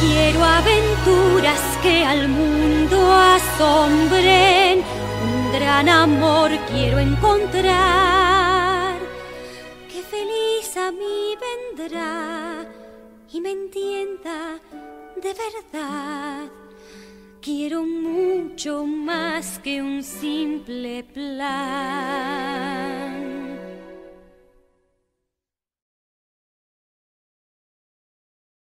Quiero aventuras que al mundo asombren, un gran amor quiero encontrar, que feliz a mí vendrá y me entienda de verdad. Quiero mucho más que un simple plan.